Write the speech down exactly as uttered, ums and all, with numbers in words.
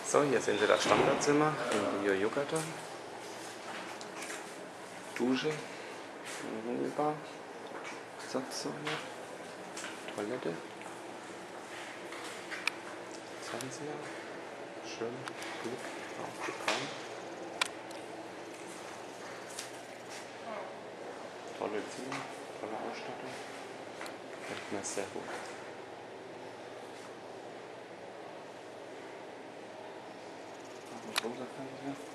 So, hier sehen Sie das Standardzimmer in Bio-Yogurte. Dusche, Minibar, Zapfsäule, Toilette, Fernseher, schön Blick auf die Palm. Tolle Zimmer, tolle Ausstattung, gefällt mir sehr gut. Noch ein großer Fernseher.